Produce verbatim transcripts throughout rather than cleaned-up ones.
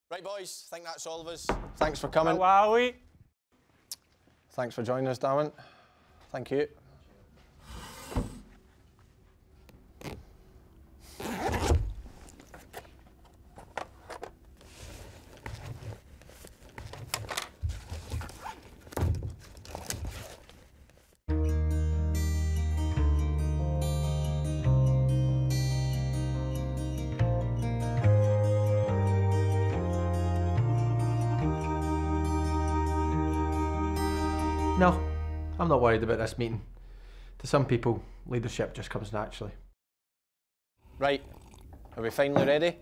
Right, boys, I think that's all of us. Thanks for coming. Wowie. Thanks for joining us, Darwin. Thank you. No, I'm not worried about this meeting. To some people, leadership just comes naturally. Right, are we finally ready?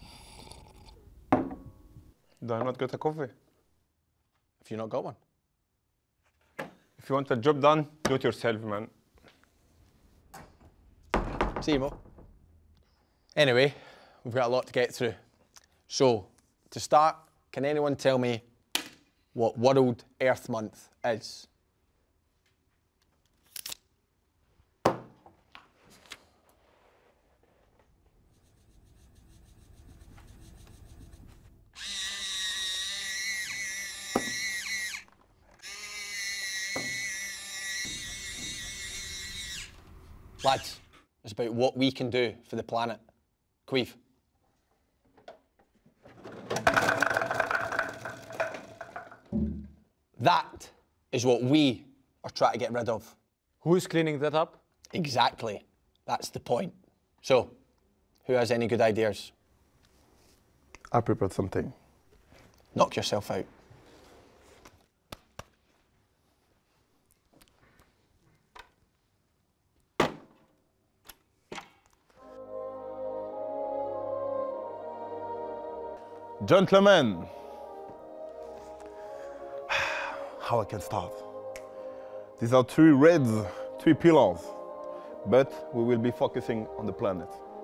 Do I not get a coffee? Have you not got one? If you want a job done, do it yourself, man. See you, Mo. Anyway, we've got a lot to get through. So, to start, can anyone tell me what World Earth Month is? Lads, it's about what we can do for the planet. Queef. That is what we are trying to get rid of. Who is cleaning that up? Exactly. That's the point. So, who has any good ideas? I prepared something. Knock yourself out. Gentlemen, how I can start? These are three reds, three pillars, but we will be focusing on the planet.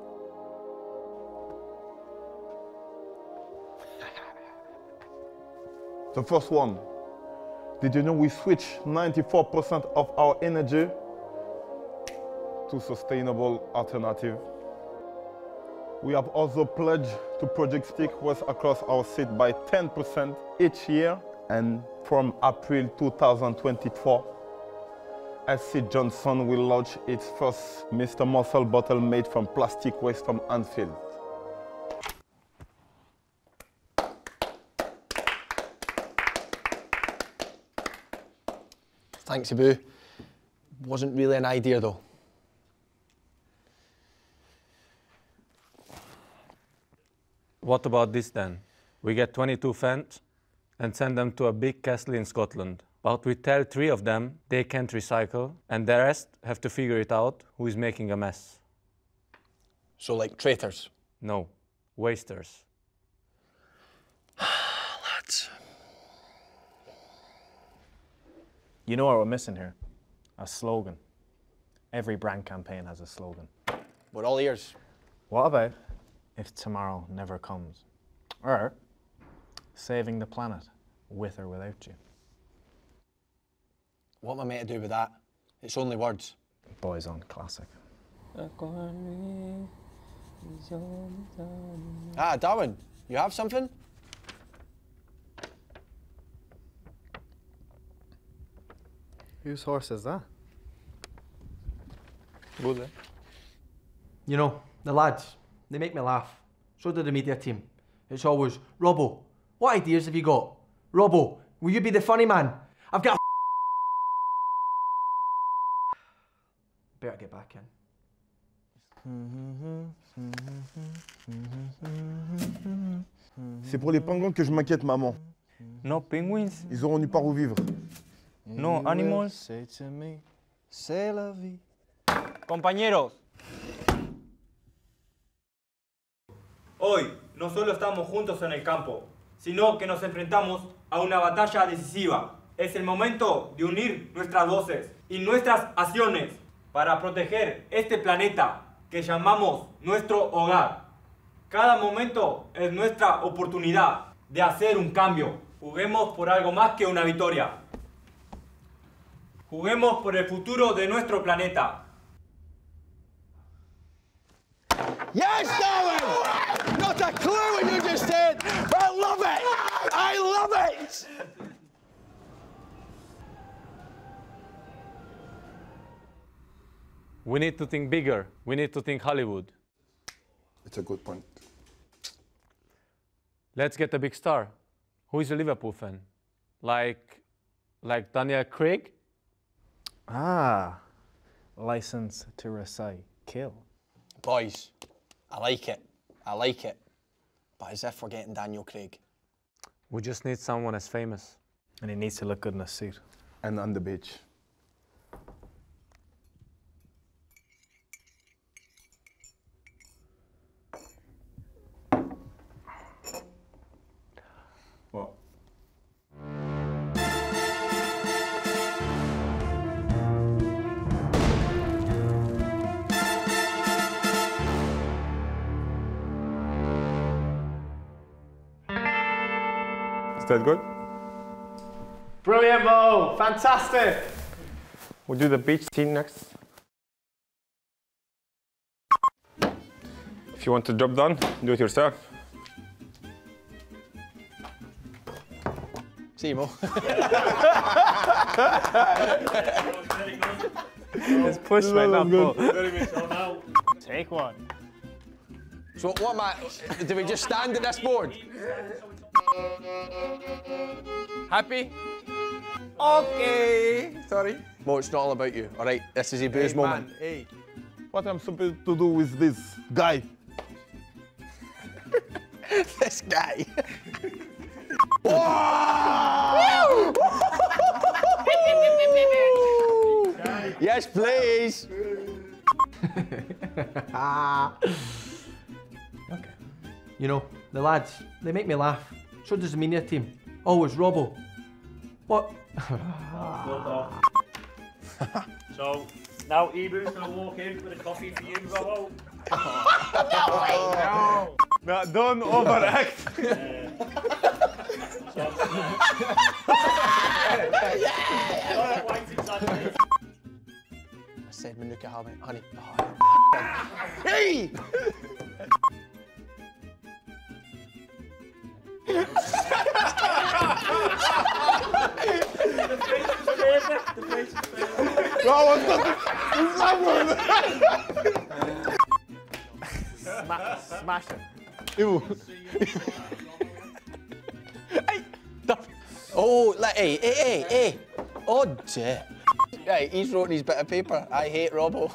The first one, did you know we switch ninety-four percent of our energy to sustainable alternative? We have also pledged to project stick waste across our site by ten percent each year, and from April two thousand twenty-four, S C Johnson will launch its first Mister Muscle bottle made from plastic waste from Anfield. Thanks, Abu. Wasn't really an idea, though. What about this then? We get twenty-two fans and send them to a big castle in Scotland. But we tell three of them they can't recycle, and the rest have to figure it out who is making a mess. So, like traitors? No, wasters. Lads. You know what we're missing here? A slogan. Every brand campaign has a slogan. We're all ears. What about if tomorrow never comes? Or saving the planet, with or without you? What am I meant to do with that? It's only words. Boys on classic. Ah, Darwin, you have something? Whose horse is that? Good, eh? You know, the lads, they make me laugh. So do the media team. It's always, Robbo, what ideas have you got? Robbo, will you be the funny man? I've got a better get back in. C'est pour les pingouins que je m'inquiète, maman. No penguins, Ils auront nulle part où vivre. no animals. Say to me, c'est la vie. Compañeros, hoy no solo estamos juntos en el campo, sino que nos enfrentamos a una batalla decisiva. Es el momento de unir nuestras voces y nuestras acciones para proteger este planeta que llamamos nuestro hogar. Cada momento es nuestra oportunidad de hacer un cambio. Juguemos por algo más que una victoria. Juguemos por el futuro de nuestro planeta. Yes, Darwin! Not a clue what you just said, but I love Yes! We need to think bigger. We need to think Hollywood. It's a good point. Let's get a big star. Who is a Liverpool fan? Like, like Daniel Craig? Ah, license to recite, kill. Boys, I like it. I like it. But as if we're getting Daniel Craig. We just need someone as famous. And he needs to look good in a suit. And on the beach. What? Is that good? Brilliant, Mo! Fantastic! We'll do the beach scene next. If you want the job done, do it yourself. See you, Mo. This push might not pull. Take one. So what am I, do we just stand at this board? Happy? Okay. Sorry. Mo, it's not all about you, all right? This is a booze Hey, moment. man, hey. What I'm supposed to do with this guy? This guy. Yes, please. Okay. You know, the lads, they make me laugh. So does the media team. Always Robbo. What? So, now Ibu's going to walk in with a coffee for you, Robbo. No, don't overact. I said Manuka honey. honey. Oh, hey! Sma smash it. Ew. Oh, like, hey, hey, hey, hey. Oh, dear. Right, he's wrote his bit of paper. I hate Robbo.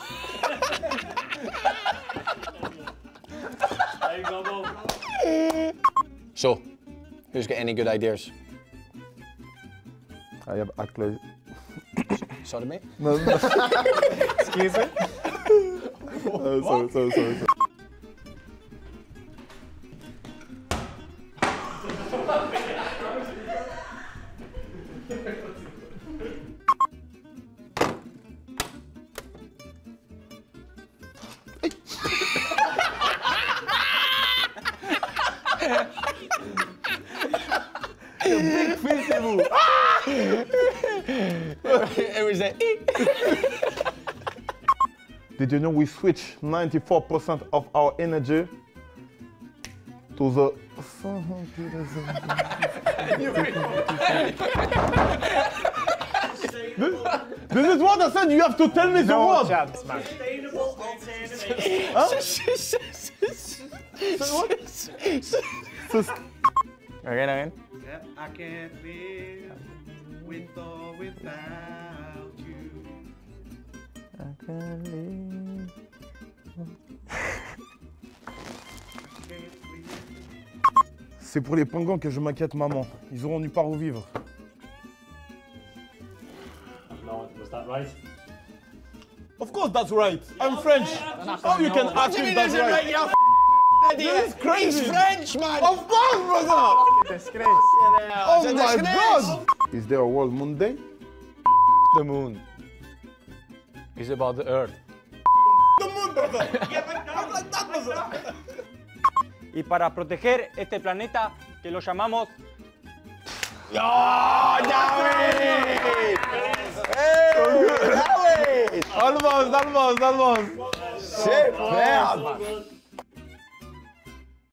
Hey, Robbo. So, who's got any good ideas? I have actually. Sorry, mate? No, no. Excuse me? Uh, sorry, sorry, sorry, sorry. Big festival. It was a. Did you know we switch ninety-four percent of our energy to the. This is what I said, you have to tell me the No word! chance, man. Sustainable alternative. Again, again. I can't live with or without you. I can't live. C'est pour les pingouins que je m'inquiète, maman. Ils auront nulle part où vivre. No, was that right? Of course that's right. I'm French. How you can ask if that's right? You're a idiot. This is crazy. He's French, man. Of course, brother! Disgrace. Oh It's a my disgrace. God! Is there a World Moon Day? The moon. It's about the earth. The moon, brother! Y para proteger este planeta que lo llamamos Oh, Darwin! Hey, Darwin! Almost, almost, almost. Superb!